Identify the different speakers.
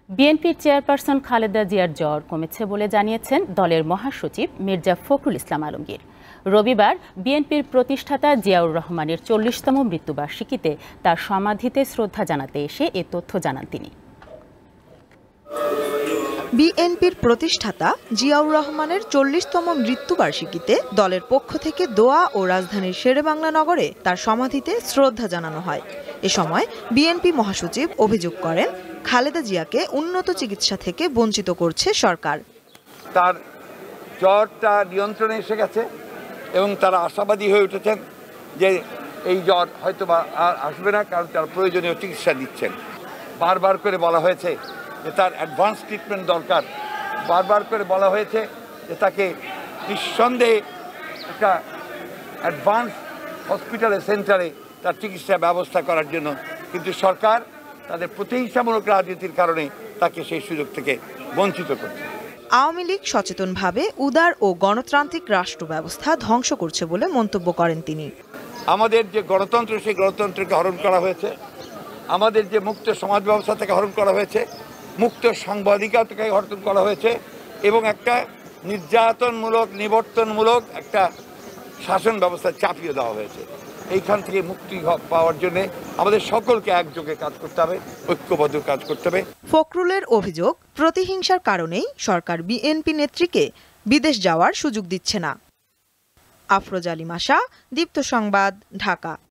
Speaker 1: বিএনপির চেয়ারপারসন খালেদা জিয়ার জ্বর কমেছে বলে জানিয়েছেন দলের মহাসচিব মির্জা ফখরুল ইসলাম আলমগীর। রবিবার বিএনপির প্রতিষ্ঠাতা জিয়াউর রহমানের ৪০তম মৃত্যুবার্ষিকীতে তার সমাধিতে শ্রদ্ধা জানাতে এসে এ তথ্য জানান তিনি।
Speaker 2: বিএনপির প্রতিষ্ঠাতা জিয়াউর রহমানের ৪০তম মৃত্যুবার্ষিকীতে দলের পক্ষ থেকে দোয়া ও রাজধানীর শেরেবাংলা নগরে তার সমাধিতে শ্রদ্ধা জানানো হয়। এ সময় বিএনপি মহাসচিব অভিযোগ করেন, খালেদা জিয়াকে উন্নত চিকিৎসা থেকে বঞ্চিত করছে সরকার।
Speaker 3: তার জ্বরটা নিয়ন্ত্রণে এসে গেছে এবং তারা আশাবাদী হয়ে উঠেছেন যে এই জ্বর হয়তো বা আর আসবে না, কারণ তার প্রয়োজনীয় চিকিৎসা দিচ্ছেন। বারবার করে বলা হয়েছে যে তার অ্যাডভান্স ট্রিটমেন্ট দরকার। বারবার করে বলা হয়েছে যে তাকে নিঃসন্দেহে একটা অ্যাডভান্স হসপিটালে সেন্টারে তার চিকিৎসা ব্যবস্থা করার জন্য, কিন্তু সরকার তাদের প্রতিহিংসামূলক রাজনীতির কারণে তাকে সেই সুযোগ থেকে বঞ্চিত করছে।
Speaker 2: আওয়ামী লীগ সচেতনভাবে উদার ও গণতান্ত্রিক রাষ্ট্র ব্যবস্থা ধ্বংস করছে বলে মন্তব্য করেন তিনি।
Speaker 3: আমাদের যে গণতন্ত্র, সেই গণতন্ত্রকে হরণ করা হয়েছে। আমাদের যে মুক্ত সমাজ ব্যবস্থা থেকে হরণ করা হয়েছে, মুক্ত সাংবাদিকতা থেকে হরণ করা হয়েছে এবং একটা নির্যাতনমূলক, নিবর্তনমূলক একটা শাসন ব্যবস্থা চাপিয়ে দেওয়া হয়েছে। এইখান থেকে মুক্তি পাওয়ার জন্য আমাদের সকলকে একযোগে কাজ করতে হবে, ঐক্যবদ্ধ কাজ করতে হবে।
Speaker 2: ফখরুলের অভিযোগ, প্রতিহিংসার কারণেই সরকার বিএনপি নেত্রীকে বিদেশ যাওয়ার সুযোগ দিচ্ছে না। আফরোজ আলী মাসা, দীপ্ত সংবাদ, ঢাকা।